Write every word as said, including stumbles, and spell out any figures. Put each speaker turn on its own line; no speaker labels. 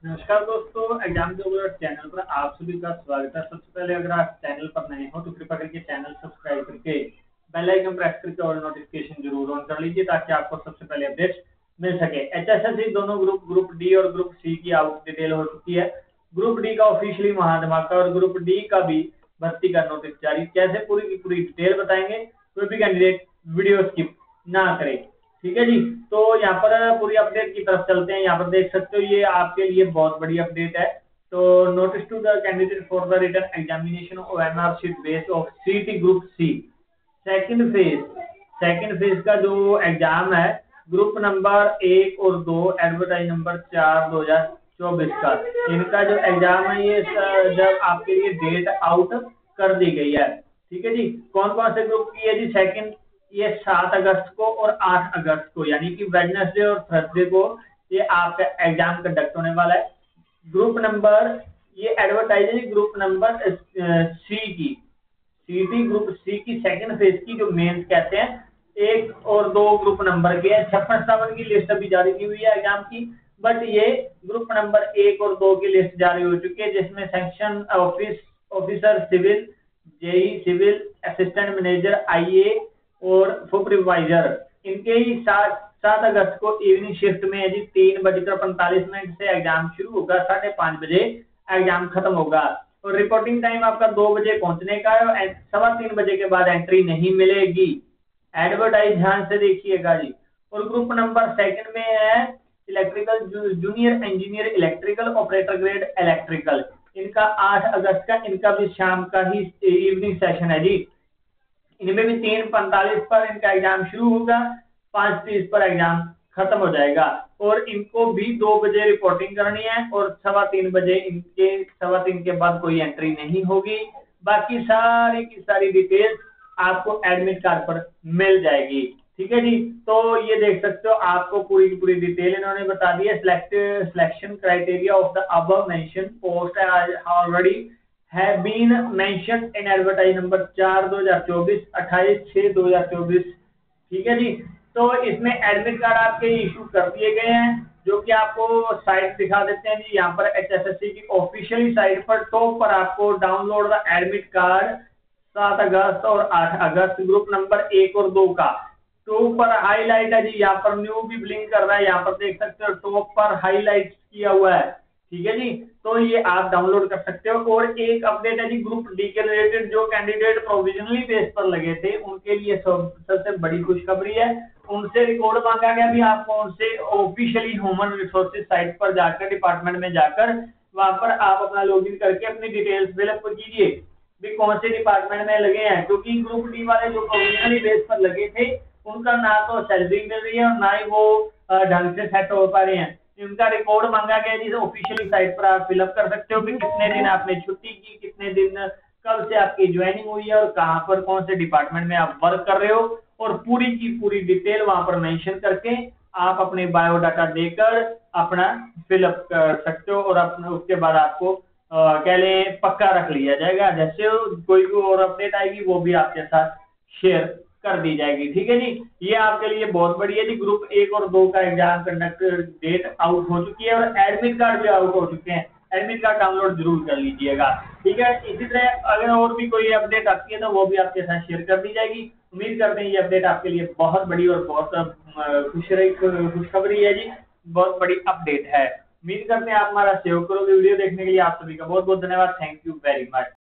नमस्कार दोस्तों, एग्जाम जोगर चैनल पर आप सभी का स्वागत है। सबसे पहले अगर आप चैनल पर नए हो तो कृपया करके चैनल सब्सक्राइब करके बेल आइकन प्रेस करके और नोटिफिकेशन जरूर ऑन कर लीजिए ताकि आपको सबसे पहले अपडेट्स मिल सके। एचएसएससी दोनों ग्रुप ग्रुप डी और ग्रुप सी की आवक डिटेल हो चुकी है। ग्रुप डी का ऑफिशियली महाधमाका और ग्रुप डी का भी भर्ती का नोटिस जारी। कैसे पूरी की पूरी डिटेल बताएंगे, कोई भी कैंडिडेट वीडियो स्किप ना करे। ठीक है जी, तो यहाँ पर पूरी अपडेट की तरफ चलते हैं। यहाँ पर देख सकते हो ये आपके लिए बहुत बड़ी अपडेट है। तो notice to the candidate for the written examination of MR sheet based of CT group C second phase second phase का जो एग्जाम है ग्रुप नंबर एक और दो एडवर्टाइज नंबर चार दो हजार चौबीस का, इनका जो एग्जाम है ये जब आपके लिए डेट आउट कर दी गई है। ठीक है जी, कौन कौन से ग्रुप की है जी? सेकंड ये सात अगस्त को और आठ अगस्त को, यानी कि वेडनेसडे और थर्सडे को ये आपका एग्जाम कंडक्ट होने वाला है। ग्रुप नंबर ये एडवर्टाइज है ग्रुप नंबर सी की, सीटी ग्रुप सी की सेकंड फेज की जो मेंस कहते हैं, एक और दो ग्रुप नंबर के हैं। छप्पन सत्तावन की लिस्ट अभी जारी की हुई है एग्जाम की, बट ये ग्रुप नंबर एक और दो की लिस्ट जारी हो चुकी है, जिसमें section office officer civil, JE civil, assistant manager IA और सुपरवाइजर, इनके ही सात सात अगस्त को इवनिंग शिफ्ट में यदि तीन बजकर पैंतालीस मिनट से एग्जाम शुरू होगा, साढ़े पांच बजे एग्जाम खत्म होगा और रिपोर्टिंग टाइम आपका दो बजे पहुंचने का है। सवा तीन बजे के बाद एंट्री नहीं मिलेगी। एडवर्टाइज ध्यान से देखिएगा जी। और ग्रुप नंबर सेकंड में है electrical junior engineer electrical operator grade electrical, इनका आठ अगस्त का, इनका भी शाम का ही इवनिंग सेशन है जी। इनमें भी तीन पैंतालीस पर इनका एग्जाम शुरू होगा, पांच तीस पर एग्जाम खत्म हो जाएगा और इनको भी दो बजे रिपोर्टिंग करनी है और सवा तीन बजे इनके सवा तीन के बाद कोई एंट्री नहीं होगी। बाकी सारी की सारी डिटेल्स आपको एडमिट कार्ड पर मिल जाएगी। ठीक है जी, तो ये देख सकते हो आपको पूरी की पूरी डिटेल इन्होंने बता दी है। Select selection criteria of the above mention post already have been mentioned in advertise number चार दो हजार चौबीस अट्ठाईस छह दो हजार चौबीस। ठीक है जी, तो इसमें एडमिट कार्ड आपके इशू कर दिए गए हैं, जो कि आपको साइट दिखा देते हैं जी। यहाँ पर एचएसएससी की ऑफिशियली साइट पर टॉप पर आपको डाउनलोड द एडमिट कार्ड सात अगस्त और आठ अगस्त ग्रुप नंबर एक और दो का टॉप पर हाईलाइट है जी। यहाँ पर न्यू भी ब्लिंक कर रहा है, यहाँ पर देख सकते हो टॉप पर हाईलाइट किया हुआ है। ठीक है जी, तो ये आप डाउनलोड कर सकते हो। और एक अपडेट है जी ग्रुप डी के रिलेटेड, जो कैंडिडेट प्रोविजनली बेस पर लगे थे उनके लिए सब सबसे बड़ी खुशखबरी है। उनसे रिकॉर्ड मांगा गया भी, आपको उनसे ऑफिशियली ह्यूमन रिसोर्सेज साइट पर जाकर डिपार्टमेंट में जाकर वहां पर आप अपना लॉगिन करके अपनी डिटेल्स फिलअप कीजिए भी कौन से डिपार्टमेंट में लगे हैं, क्योंकि ग्रुप डी वाले जो प्रोविजनली बेस पर लगे थे उनका ना तो सैलरी मिल रही है और ना ही वो ढंग से सेट हो पा रहे हैं। इनका रिकॉर्ड मांगा गया जिसे ऑफिशियली साइट पर आप फिलअप कर सकते हो कि कितने दिन आपने छुट्टी की, कितने दिन कब से आपकी ज्वाइनिंग हुई है और कहां पर कौन से डिपार्टमेंट में आप वर्क कर रहे हो, और पूरी की पूरी डिटेल वहां पर मेंशन करके आप अपने बायोडाटा देकर अपना फिलअप कर सकते हो और अपने उसके बाद आपको कह लें पक्का रख लिया जाएगा। जैसे कोई भी और अपडेट आएगी वो भी आपके साथ शेयर कर दी जाएगी। ठीक है जी, ये आपके लिए बहुत बड़ी है जी। ग्रुप एक और दो का एग्जाम कंडक्ट डेट आउट हो चुकी है और एडमिट कार्ड भी आउट हो चुके हैं। एडमिट कार्ड डाउनलोड जरूर कर लीजिएगा। ठीक है, इसी तरह अगर और भी कोई अपडेट आती है तो वो भी आपके साथ शेयर कर दी जाएगी। उम्मीद करते हैं ये अपडेट आपके लिए बहुत बड़ी और बहुत खुश खुशखबरी है जी, बहुत बड़ी अपडेट है। उम्मीद करते हैं आप हमारा सहयोग करोगे। वीडियो देखने के लिए आप सभी का बहुत बहुत धन्यवाद। Thank you very much.